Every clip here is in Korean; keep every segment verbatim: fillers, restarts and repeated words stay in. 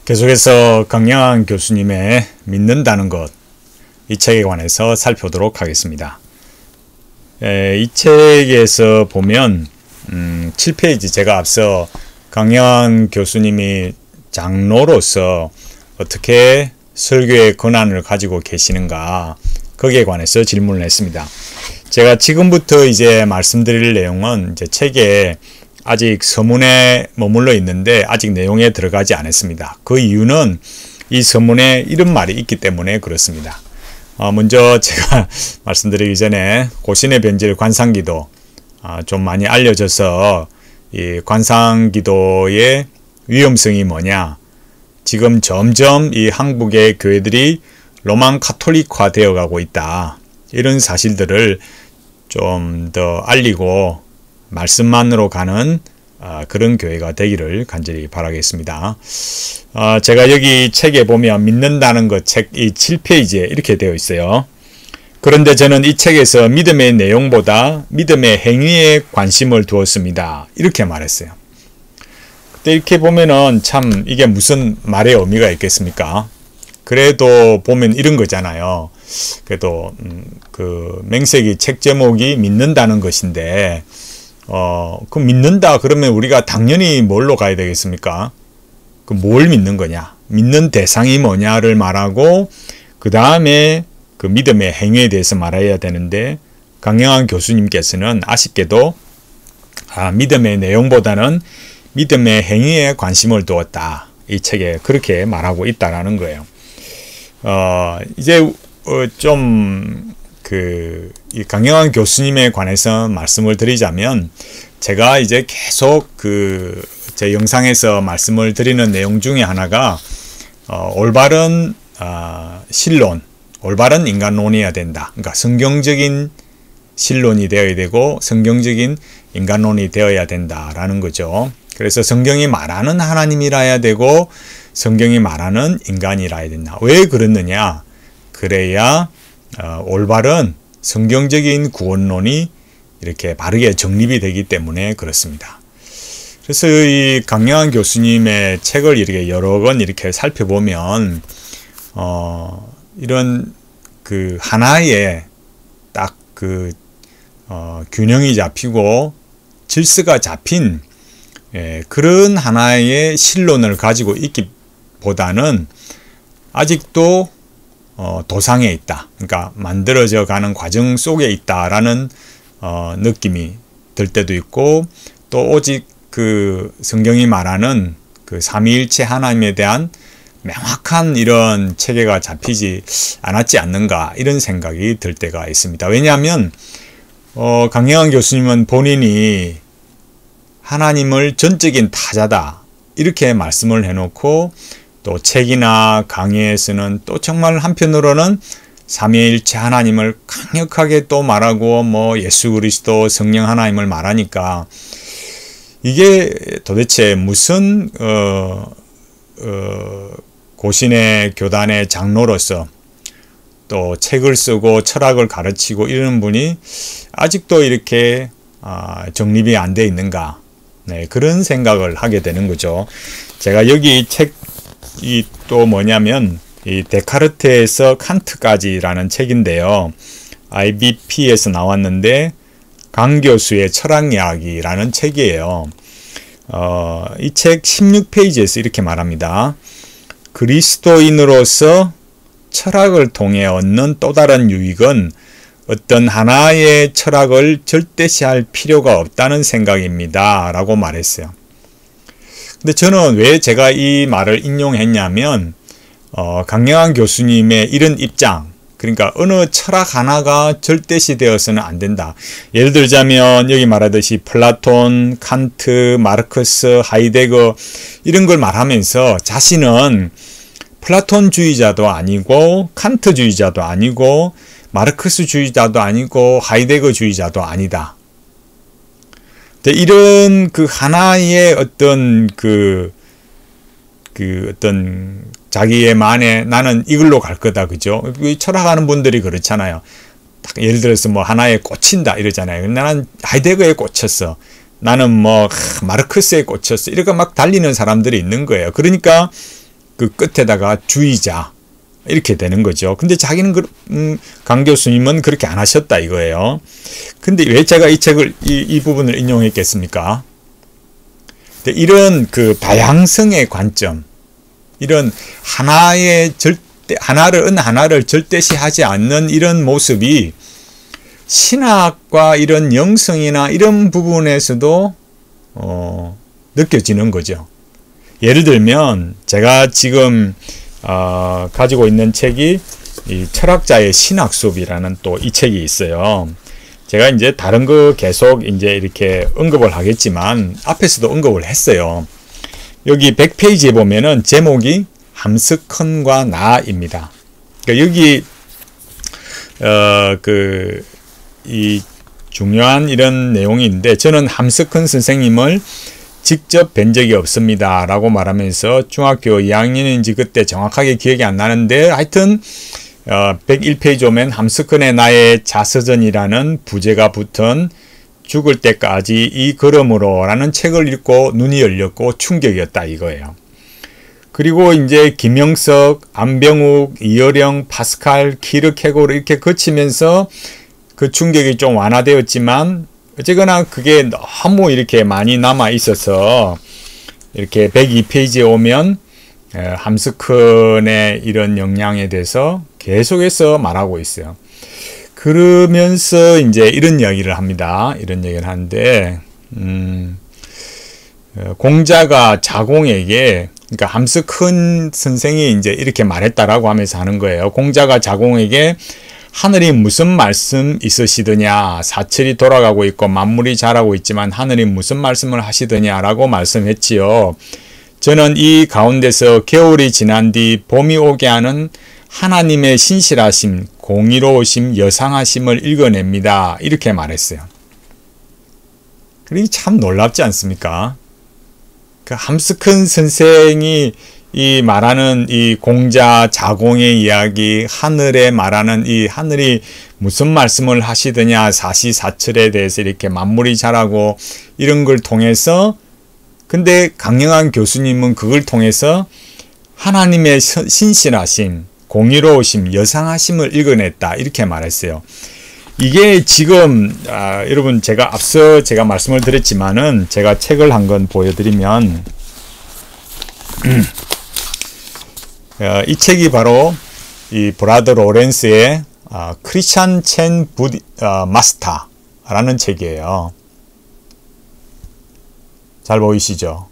계속해서 강영한 교수님의 믿는다는 것, 이 책에 관해서 살펴보도록 하겠습니다. 에, 이 책에서 보면 음, 칠 페이지 제가 앞서 강영한 교수님이 장로로서 어떻게 설교의 권한을 가지고 계시는가, 거기에 관해서 질문을 했습니다. 제가 지금부터 이제 말씀드릴 내용은 이제 책에 아직 서문에 머물러 있는데 아직 내용에 들어가지 않았습니다. 그 이유는 이 서문에 이런 말이 있기 때문에 그렇습니다. 어, 먼저 제가 말씀드리기 전에 고신의 변질 관상기도 어, 좀 많이 알려져서 이 관상기도의 위험성이 뭐냐, 지금 점점 이 한국의 교회들이 로만 카톨릭화 되어 가고 있다, 이런 사실들을 좀 더 알리고 말씀만으로 가는 어, 그런 교회가 되기를 간절히 바라겠습니다. 어, 제가 여기 책에 보면 믿는다는 것 책 이 칠 페이지에 이렇게 되어 있어요. 그런데 저는 이 책에서 믿음의 내용보다 믿음의 행위에 관심을 두었습니다, 이렇게 말했어요. 그때 이렇게 보면은 참 이게 무슨 말의 의미가 있겠습니까? 그래도 보면 이런 거잖아요. 그래도 음, 그 맹세기 책 제목이 믿는다는 것인데 어, 그 믿는다 그러면 우리가 당연히 뭘로 가야 되겠습니까? 그 뭘 믿는 거냐? 믿는 대상이 뭐냐를 말하고 그 다음에 그 믿음의 행위에 대해서 말해야 되는데, 강영한 교수님께서는 아쉽게도 아, 믿음의 내용보다는 믿음의 행위에 관심을 두었다, 이 책에 그렇게 말하고 있다라는 거예요. 어, 이제 어, 좀 그 이 강영한 교수님에 관해서 말씀을 드리자면, 제가 이제 계속 그 제 영상에서 말씀을 드리는 내용 중에 하나가 어, 올바른 어, 신론, 올바른 인간론이어야 된다. 그러니까 성경적인 신론이 되어야 되고 성경적인 인간론이 되어야 된다라는 거죠. 그래서 성경이 말하는 하나님이라야 되고 성경이 말하는 인간이라야 된다. 왜 그렇느냐? 그래야 어, 올바른 성경적인 구원론이 이렇게 바르게 정립이 되기 때문에 그렇습니다. 그래서 이 강영한 교수님의 책을 이렇게 여러 권 이렇게 살펴보면 어, 이런 그 하나의 딱 그 어, 균형이 잡히고 질서가 잡힌 예, 그런 하나의 신론을 가지고 있기보다는 아직도 어, 도상에 있다. 그러니까 만들어져 가는 과정 속에 있다라는 어, 느낌이 들 때도 있고, 또 오직 그 성경이 말하는 그 삼위일체 하나님에 대한 명확한 이런 체계가 잡히지 않았지 않는가, 이런 생각이 들 때가 있습니다. 왜냐하면 어, 강영한 교수님은 본인이 하나님을 전적인 타자다, 이렇게 말씀을 해놓고 또 책이나 강의에서는 또 정말 한편으로는 삼위일체 하나님을 강력하게 또 말하고 뭐 예수 그리스도 성령 하나님을 말하니까 이게 도대체 무슨 어, 어, 고신의 교단의 장로로서 또 책을 쓰고 철학을 가르치고 이러는 분이 아직도 이렇게 아, 정립이 안 돼 있는가, 네, 그런 생각을 하게 되는 거죠. 제가 여기 책이 또 뭐냐면 이 데카르트에서 칸트까지라는 책인데요, 아이비피에서 나왔는데 강 교수의 철학 이야기라는 책이에요. 어, 이 책 십육 페이지에서 이렇게 말합니다. 그리스도인으로서 철학을 통해 얻는 또 다른 유익은 어떤 하나의 철학을 절대시할 필요가 없다는 생각입니다, 라고 말했어요. 근데 저는 왜 제가 이 말을 인용했냐면 어, 강영한 교수님의 이런 입장, 그러니까 어느 철학 하나가 절대시 되어서는 안 된다. 예를 들자면 여기 말하듯이 플라톤, 칸트, 마르크스, 하이데거 이런 걸 말하면서 자신은 플라톤주의자도 아니고 칸트주의자도 아니고 마르크스주의자도 아니고 하이데거주의자도 아니다. 이런 그 하나의 어떤 그, 그 어떤 자기의 만에 나는 이걸로 갈 거다, 그죠? 철학하는 분들이 그렇잖아요. 딱 예를 들어서 뭐 하나에 꽂힌다 이러잖아요. 나는 하이데거에 꽂혔어. 나는 뭐 마르크스에 꽂혔어. 이렇게 막 달리는 사람들이 있는 거예요. 그러니까 그 끝에다가 주의자 이렇게 되는 거죠. 근데 자기는 그, 음, 강 교수님은 그렇게 안 하셨다 이거예요. 근데 왜 제가 이 책을 이, 이 부분을 인용했겠습니까? 이런 그 다양성의 관점, 이런 하나의 절대 하나를 은 하나를 절대시하지 않는 이런 모습이 신학과 이런 영성이나 이런 부분에서도 어, 느껴지는 거죠. 예를 들면 제가 지금 어, 가지고 있는 책이 이 철학자의 신학 수업이라는 또 이 책이 있어요. 제가 이제 다른 거 계속 이제 이렇게 언급을 하겠지만 앞에서도 언급을 했어요. 여기 백 페이지에 보면은 제목이 함스컨과 나입니다. 그러니까 여기 어, 그 이 중요한 이런 내용인데 저는 함스컨 선생님을 직접 뵌 적이 없습니다 라고 말하면서 중학교 이 학년인지 그때 정확하게 기억이 안 나는데 하여튼 어, 백일 페이지 오면 함스컨의 나의 자서전이라는 부제가 붙은 죽을 때까지 이 걸음으로 라는 책을 읽고 눈이 열렸고 충격이었다 이거예요. 그리고 이제 김영석, 안병욱, 이어령, 파스칼, 키르케고르 이렇게 거치면서 그 충격이 좀 완화되었지만 어쨌거나 그게 너무 이렇게 많이 남아 있어서 이렇게 백이 페이지에 오면 함스컨의 이런 역량에 대해서 계속해서 말하고 있어요. 그러면서 이제 이런 이야기를 합니다. 이런 얘기를 하는데 음, 공자가 자공에게 그러니까 함스컨 선생이 이제 이렇게 말했다라고 하면서 하는 거예요. 공자가 자공에게 하늘이 무슨 말씀 있으시더냐 사철이 돌아가고 있고 만물이 자라고 있지만 하늘이 무슨 말씀을 하시더냐 라고 말씀했지요. 저는 이 가운데서 겨울이 지난 뒤 봄이 오게 하는 하나님의 신실하심, 공의로우심, 여상하심을 읽어냅니다. 이렇게 말했어요. 그게 참 놀랍지 않습니까? 그 함스컨 선생이 이 말하는 이 공자 자공의 이야기, 하늘에 말하는 이 하늘이 무슨 말씀을 하시더냐 사시사철에 대해서 이렇게 만물이 자라고 이런 걸 통해서 근데 강영한 교수님은 그걸 통해서 하나님의 신실하심, 공의로우심, 여상하심을 읽어냈다 이렇게 말했어요. 이게 지금 아, 여러분 제가 앞서 제가 말씀을 드렸지만은 제가 책을 한 권 보여드리면 어, 이 책이 바로 이 브라더 로렌스의 어, 크리스찬 첸 부디, 어, 마스터라는 책이에요. 잘 보이시죠?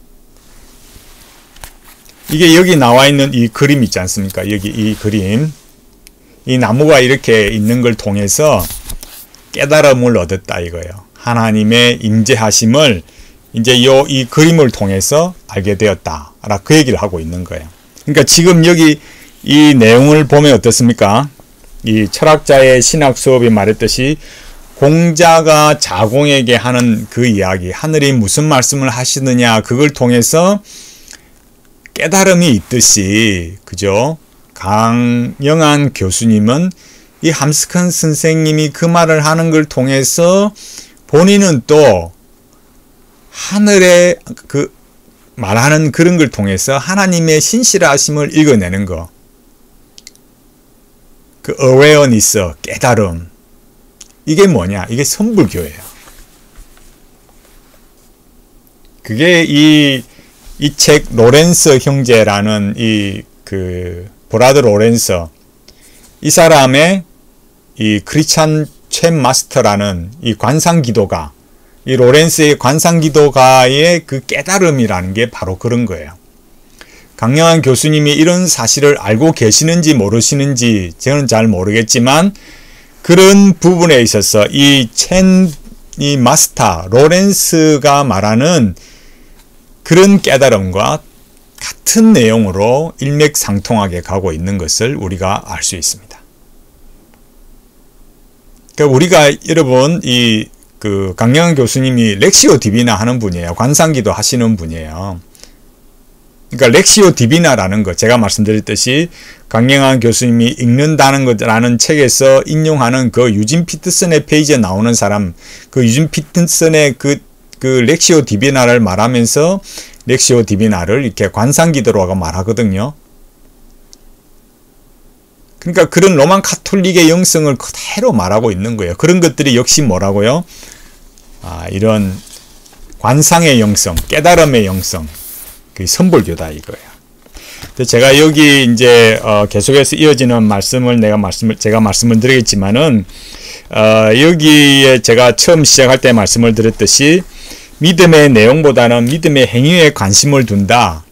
이게 여기 나와 있는 이 그림 있지 않습니까? 여기 이 그림. 이 나무가 이렇게 있는 걸 통해서 깨달음을 얻었다 이거예요. 하나님의 임재하심을 이제 요 이 그림을 통해서 알게 되었다. 라 그 얘기를 하고 있는 거예요. 그러니까 지금 여기 이 내용을 보면 어떻습니까? 이 철학자의 신학 수업이 말했듯이 공자가 자공에게 하는 그 이야기, 하늘이 무슨 말씀을 하시느냐 그걸 통해서 깨달음이 있듯이 그죠? 강영한 교수님은 이 함스컨 선생님이 그 말을 하는 걸 통해서 본인은 또 하늘의 그 말하는 그런 걸 통해서 하나님의 신실하심을 읽어내는 거. 그 어웨어니스, 깨달음. 이게 뭐냐? 이게 선불교예요. 그게 이, 이 책 로렌스 형제라는 이 그 브라더 로렌스 이 사람의 이 크리스찬 첸 마스터라는 이 관상기도가 이 로렌스의 관상기도가의 그 깨달음이라는 게 바로 그런 거예요. 강영한 교수님이 이런 사실을 알고 계시는지 모르시는지 저는 잘 모르겠지만 그런 부분에 있어서 이 첸, 이 마스터, 로렌스가 말하는 그런 깨달음과 같은 내용으로 일맥상통하게 가고 있는 것을 우리가 알 수 있습니다. 그러니까 우리가 여러분 이 그 강영한 교수님이 렉시오 디비나 하는 분이에요. 관상기도 하시는 분이에요. 그러니까 렉시오 디비나라는 것 제가 말씀드렸듯이 강영한 교수님이 읽는다는 것라는 책에서 인용하는 그 유진 피터슨의 페이지에 나오는 사람 그 유진 피터슨의 그, 그 렉시오 디비나를 말하면서 렉시오 디비나를 이렇게 관상기도라고 말하거든요. 그러니까 그런 로만 카톨릭의 영성을 그대로 말하고 있는 거예요. 그런 것들이 역시 뭐라고요? 아, 이런 관상의 영성, 깨달음의 영성, 그 선불교다 이거예요. 제가 여기 이제 어 계속해서 이어지는 말씀을 내가 말씀을 제가 말씀을 드리겠지만은 어 여기에 제가 처음 시작할 때 말씀을 드렸듯이 믿음의 내용보다는 믿음의 행위에 관심을 둔다.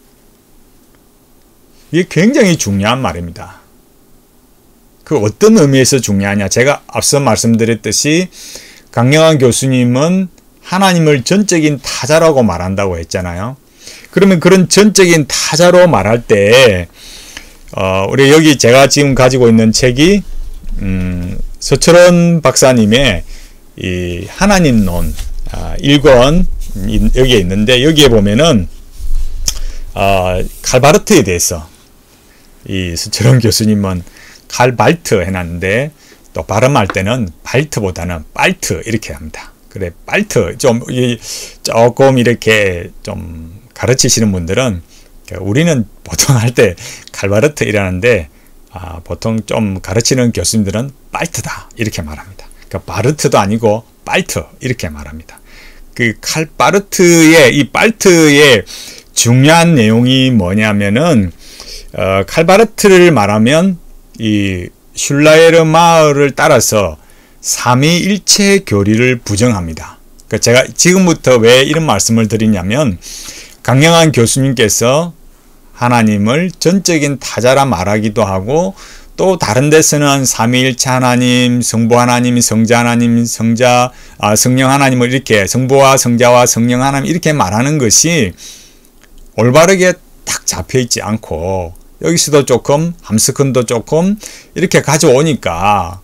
이게 굉장히 중요한 말입니다. 그 어떤 의미에서 중요하냐? 제가 앞서 말씀드렸듯이 강영환 교수님은 하나님을 전적인 타자라고 말한다고 했잖아요. 그러면 그런 전적인 타자로 말할 때 어, 우리 여기 제가 지금 가지고 있는 책이 음, 서철원 박사님의 이 하나님론 아, 일 권 여기에 있는데 여기에 보면은 어, 칼바르트에 대해서 이 서철원 교수님은 칼발트 해놨는데 또 발음할 때는 발트보다는 빨트 이렇게 합니다. 그래 빨트 좀 조금 이렇게 좀 가르치시는 분들은 우리는 보통 할 때 칼바르트 이라는데 아, 보통 좀 가르치는 교수님들은 빨트다 이렇게 말합니다. 그러니까 바르트도 아니고 빨트 이렇게 말합니다. 그 칼바르트의 이 빨트의 중요한 내용이 뭐냐면은 어, 칼바르트를 말하면 이 슐라에르 마을을 따라서 삼위일체 교리를 부정합니다. 그러니까 제가 지금부터 왜 이런 말씀을 드리냐면 강영환 교수님께서 하나님을 전적인 타자라 말하기도 하고 또 다른 데서는 삼위일체 하나님, 성부 하나님, 성자 하나님, 성자, 아, 성령 하나님을 이렇게 성부와 성자와 성령 하나님 이렇게 말하는 것이 올바르게 딱 잡혀있지 않고 여기서도 조금 함스큰도 조금 이렇게 가져오니까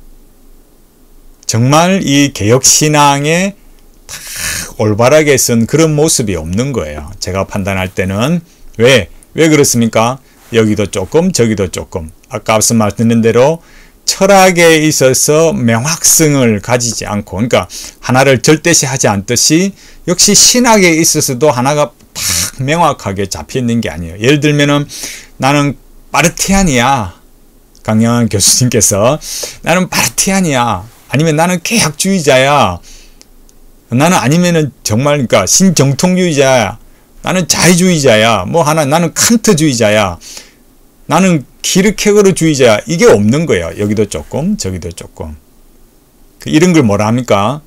정말 이 개혁신앙에 딱 올바르게 쓴 그런 모습이 없는 거예요. 제가 판단할 때는 왜? 왜 그렇습니까? 여기도 조금 저기도 조금 아까 앞서 말씀드린 대로 철학에 있어서 명확성을 가지지 않고 그러니까 하나를 절대시하지 않듯이 역시 신학에 있어서도 하나가 딱 명확하게 잡혀있는 게 아니에요. 예를 들면은 나는 파르티안이야. 강영환 교수님께서 나는 파르티안이야. 아니면 나는 개혁주의자야. 나는 아니면은 정말 그러니까 신정통주의자야. 나는 자유주의자야. 뭐 하나 나는 칸트주의자야. 나는 키르케고르주의자야. 이게 없는 거예요. 여기도 조금 저기도 조금. 이런 걸 뭐라 합니까?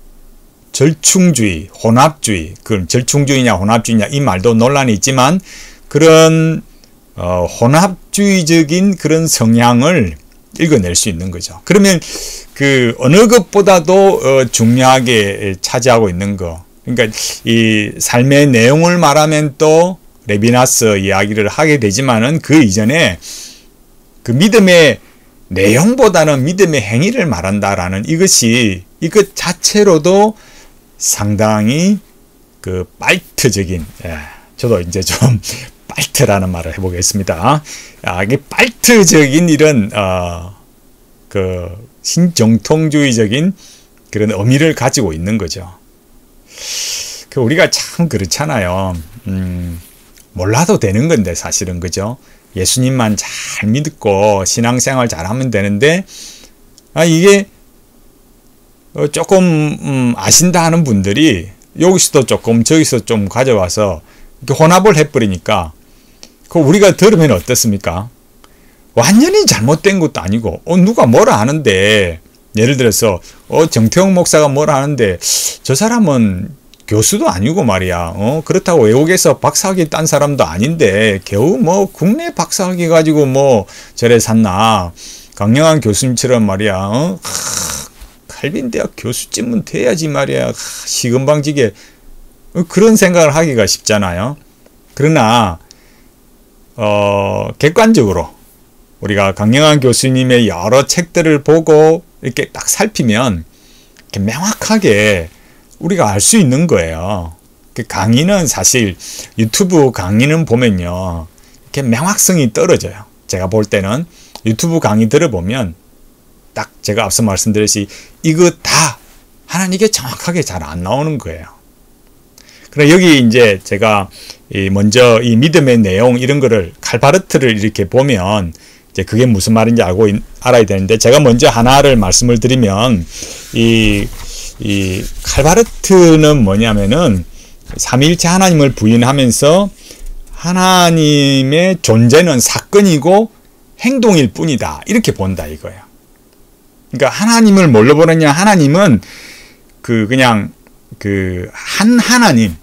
절충주의, 혼합주의. 그럼 절충주의냐 혼합주의냐 이 말도 논란이 있지만 그런 어, 혼합주의적인 그런 성향을 읽어낼 수 있는 거죠. 그러면 그 어느 것보다도 어, 중요하게 차지하고 있는 거. 그러니까 이 삶의 내용을 말하면 또 레비나스 이야기를 하게 되지만은 그 이전에 그 믿음의 내용보다는 믿음의 행위를 말한다라는 이것이 이것 자체로도 상당히 그 빨트적인 예, 저도 이제 좀 빨트라는 말을 해보겠습니다. 아, 이게 빨트적인 이런 어, 그 신정통주의적인 그런 의미를 가지고 있는 거죠. 그 우리가 참 그렇잖아요. 음, 몰라도 되는 건데 사실은 그죠? 예수님만 잘 믿고 신앙생활 잘하면 되는데 아 이게 어, 조금 음, 아신다 하는 분들이 여기서도 조금 저기서 좀 가져와서 이렇게 혼합을 해버리니까 그 우리가 들으면 어떻습니까? 완전히 잘못된 것도 아니고 어 누가 뭐라 하는데 예를 들어서 어 정태용 목사가 뭐라 하는데 저 사람은 교수도 아니고 말이야. 어 그렇다고 외국에서 박사학위 딴 사람도 아닌데 겨우 뭐 국내 박사학위 가지고 뭐 저래 샀나. 강영환 교수님처럼 말이야. 어? 하, 칼빈대학 교수쯤은 돼야지 말이야. 하, 시금방지게 어, 그런 생각을 하기가 쉽잖아요. 그러나 어 객관적으로 우리가 강영환 교수님의 여러 책들을 보고 이렇게 딱 살피면 이렇게 명확하게 우리가 알 수 있는 거예요. 강의는 사실 유튜브 강의는 보면요. 이렇게 명확성이 떨어져요. 제가 볼 때는 유튜브 강의 들어보면 딱 제가 앞서 말씀드렸듯이 이거 다 하나님께 정확하게 잘 안 나오는 거예요. 그래 여기 이제 제가 이 먼저 이 믿음의 내용 이런 거를 칼바르트를 이렇게 보면 이제 그게 무슨 말인지 알고 있, 알아야 되는데 제가 먼저 하나를 말씀을 드리면 이, 이 칼바르트는 뭐냐면은 삼위일체 하나님을 부인하면서 하나님의 존재는 사건이고 행동일 뿐이다 이렇게 본다 이거예요. 그러니까 하나님을 뭘로 보느냐, 하나님은 그 그냥 그 한 하나님,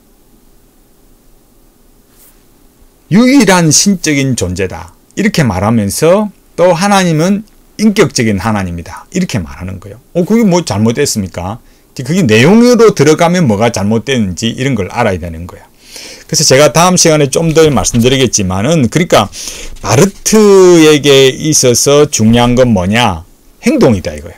유일한 신적인 존재다 이렇게 말하면서 또 하나님은 인격적인 하나님이다 이렇게 말하는 거예요. 어 그게 뭐 잘못됐습니까? 그게 내용으로 들어가면 뭐가 잘못됐는지 이런 걸 알아야 되는 거예요. 그래서 제가 다음 시간에 좀 더 말씀드리겠지만은, 그러니까 바르트에게 있어서 중요한 건 뭐냐? 행동이다 이거예요.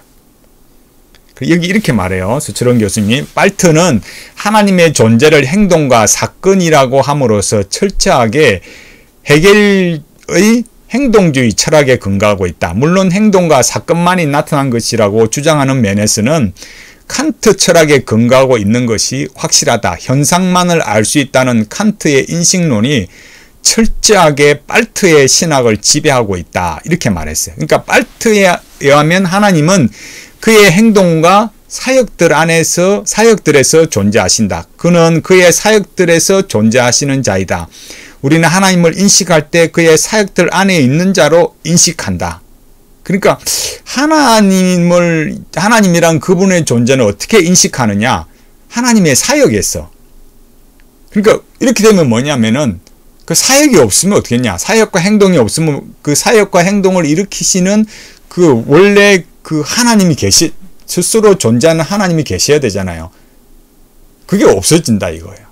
여기 이렇게 말해요. 서철원 교수님. 바르트는 하나님의 존재를 행동과 사건이라고 함으로써 철저하게 헤겔의 행동주의 철학에 근거하고 있다. 물론 행동과 사건만이 나타난 것이라고 주장하는 면에서는 칸트 철학에 근거하고 있는 것이 확실하다. 현상만을 알 수 있다는 칸트의 인식론이 철저하게 바르트의 신학을 지배하고 있다. 이렇게 말했어요. 그러니까 바르트에 의하면 하나님은 그의 행동과 사역들 안에서, 사역들에서 존재하신다. 그는 그의 사역들에서 존재하시는 자이다. 우리는 하나님을 인식할 때 그의 사역들 안에 있는 자로 인식한다. 그러니까 하나님을, 하나님이란 그분의 존재는 어떻게 인식하느냐? 하나님의 사역에서. 그러니까 이렇게 되면 뭐냐면은 그 사역이 없으면 어떻겠냐? 사역과 행동이 없으면 그 사역과 행동을 일으키시는 그 원래 그 하나님이 계시, 스스로 존재하는 하나님이 계셔야 되잖아요. 그게 없어진다 이거예요.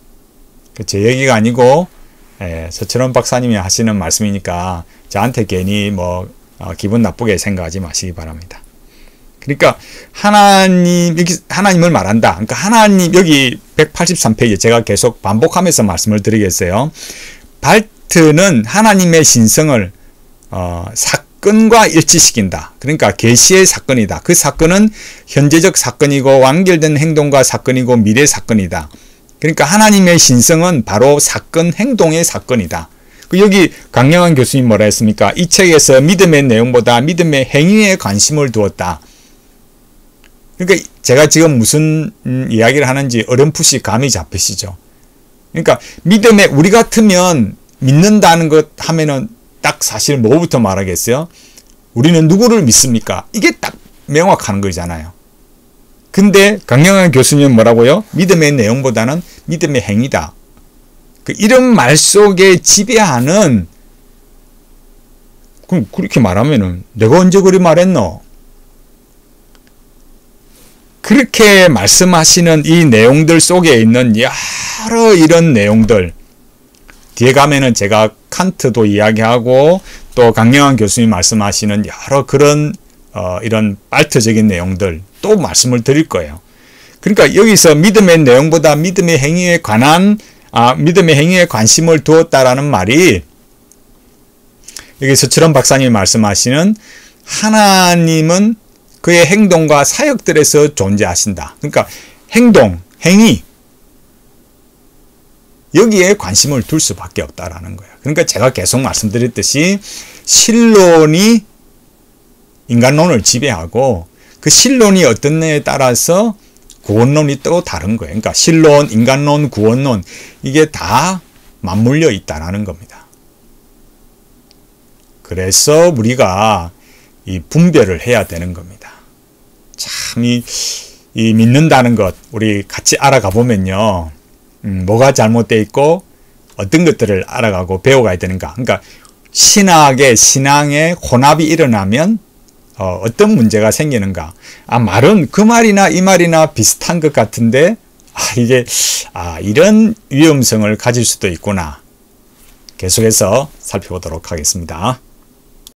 제 얘기가 아니고 예, 서철원 박사님이 하시는 말씀이니까 저한테 괜히 뭐 어, 기분 나쁘게 생각하지 마시기 바랍니다. 그러니까 하나님, 하나님을 말한다. 그러니까 하나님, 여기 백팔십삼 페이지 제가 계속 반복하면서 말씀을 드리겠어요. 바르트는 하나님의 신성을 어, 사건과 일치시킨다. 그러니까 계시의 사건이다. 그 사건은 현재적 사건이고 완결된 행동과 사건이고 미래 사건이다. 그러니까 하나님의 신성은 바로 사건, 행동의 사건이다. 여기 강영환 교수님 뭐라 했습니까? 이 책에서 믿음의 내용보다 믿음의 행위에 관심을 두었다. 그러니까 제가 지금 무슨 음, 이야기를 하는지 어렴풋이 감이 잡히시죠? 그러니까 믿음의, 우리 같으면 믿는다는 것 하면은 딱 사실 뭐부터 말하겠어요? 우리는 누구를 믿습니까? 이게 딱 명확한 거잖아요. 근데 강영환 교수님은 뭐라고요? 믿음의 내용보다는 믿음의 행위다. 그 이런 말 속에 지배하는, 그럼 그렇게 말하면은 내가 언제 그리 말했노? 그렇게 말씀하시는 이 내용들 속에 있는 여러 이런 내용들, 뒤에 가면은 제가 칸트도 이야기하고 또 강영환 교수님 말씀하시는 여러 그런 어, 이런 바르트적인 내용들 또 말씀을 드릴 거예요. 그러니까 여기서 믿음의 내용보다 믿음의 행위에 관한 아, 믿음의 행위에 관심을 두었다라는 말이, 여기 서철원 박사님이 말씀하시는 하나님은 그의 행동과 사역들에서 존재하신다. 그러니까 행동, 행위, 여기에 관심을 둘 수밖에 없다라는 거예요. 그러니까 제가 계속 말씀드렸듯이 신론이 인간론을 지배하고 그 신론이 어떤 냐에 따라서 구원론이 또 다른 거예요. 그러니까 신론, 인간론, 구원론, 이게 다 맞물려 있다는 겁니다. 그래서 우리가 이 분별을 해야 되는 겁니다. 참, 이, 이 믿는다는 것, 우리 같이 알아가 보면요. 음, 뭐가 잘못되어 있고 어떤 것들을 알아가고 배워가야 되는가. 그러니까 신학의, 신앙의 혼합이 일어나면 어, 어떤 문제가 생기는가. 아, 말은 그 말이나 이 말이나 비슷한 것 같은데, 아, 이게, 아, 이런 위험성을 가질 수도 있구나. 계속해서 살펴보도록 하겠습니다.